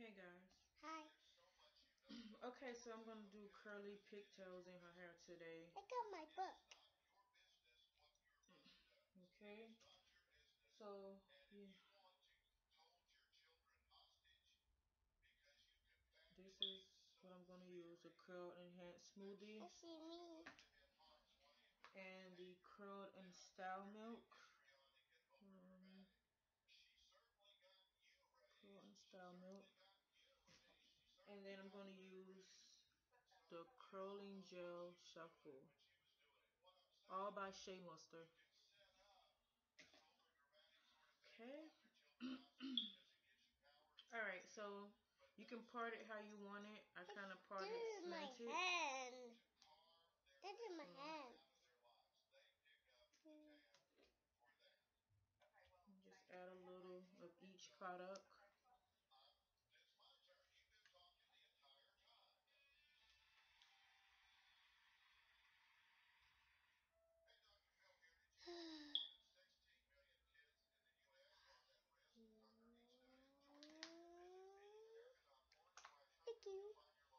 Hey guys. Hi. Okay, so I'm gonna do curly pigtails in her hair today. I got my book. Okay, so yeah, this is what I'm gonna use: the curl enhanced I smoothie see me. and the curl and style milk. Um, curl and style milk, and then I'm gonna use the curling gel shuffle, all by Shea Muster. Okay. All right, so you can part it how you want it. I kind of part it Dude, my slanted. hand. That is my Um, hand. just add a little of each product. Thank you.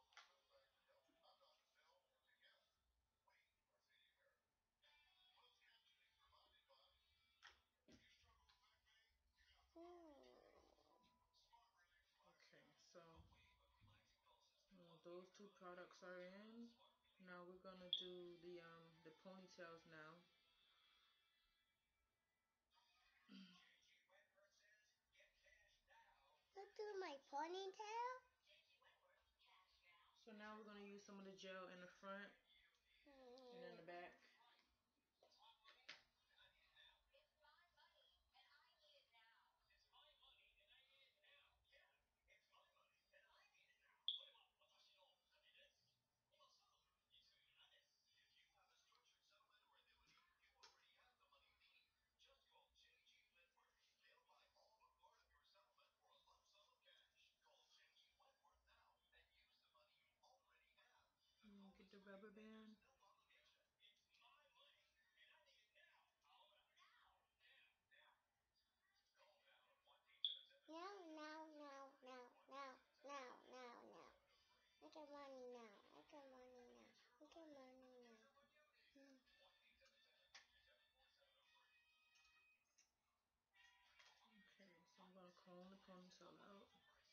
Okay, so those two products are in. Now we're gonna do the ponytails now. Let's do my ponytail. So now we're gonna use some of the gel in the front and in the back. Get the rubber band. Now. I get money now. I get money now. I get money now. Okay, so I'm gonna comb the ponytail out.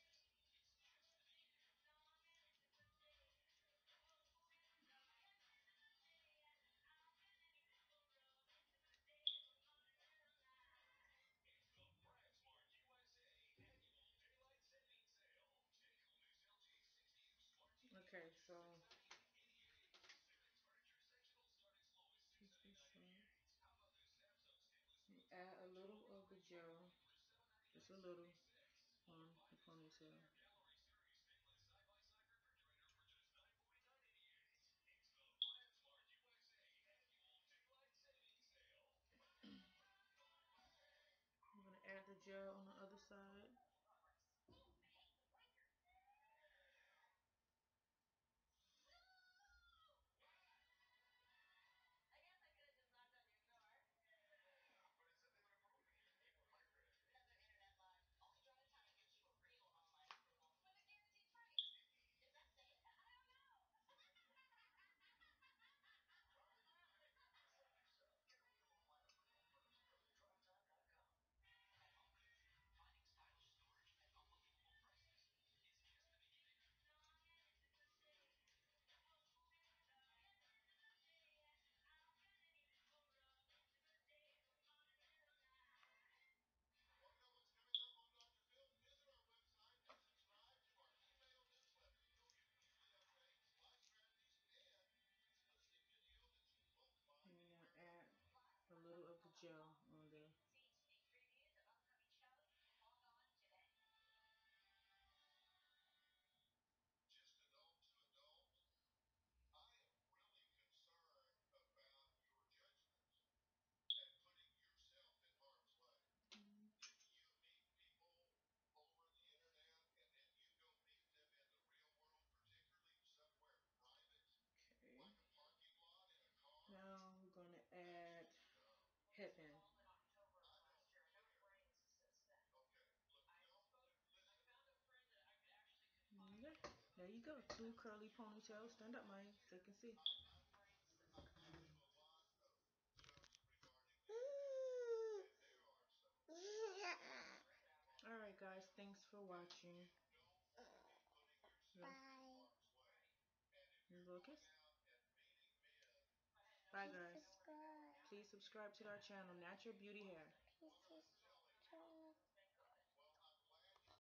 Okay, so you add a little of the gel, just a little, on the ponytail. I'm gonna add the gel on the other side. go. Two curly ponytails. Stand up, Maya, so they can see. Alright, guys. Thanks for watching. Bye. Little kiss. Bye, Please guys. subscribe. Please subscribe to our channel, Natural Beauty Hair. Please subscribe.